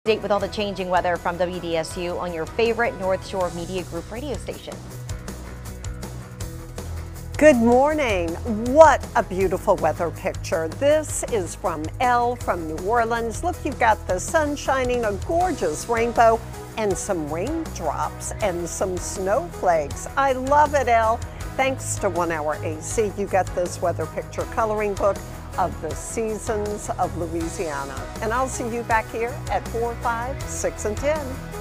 date with all the changing weather from WDSU on your favorite North Shore Media Group radio station. Good morning. What a beautiful weather picture. This is from Elle from New Orleans. Look, you've got the sun shining, a gorgeous rainbow, and some raindrops and some snowflakes. I love it, Elle. Thanks to 1 Hour AC, you got this weather picture coloring book of the seasons of Louisiana. And I'll see you back here at 4, 5, 6, and 10.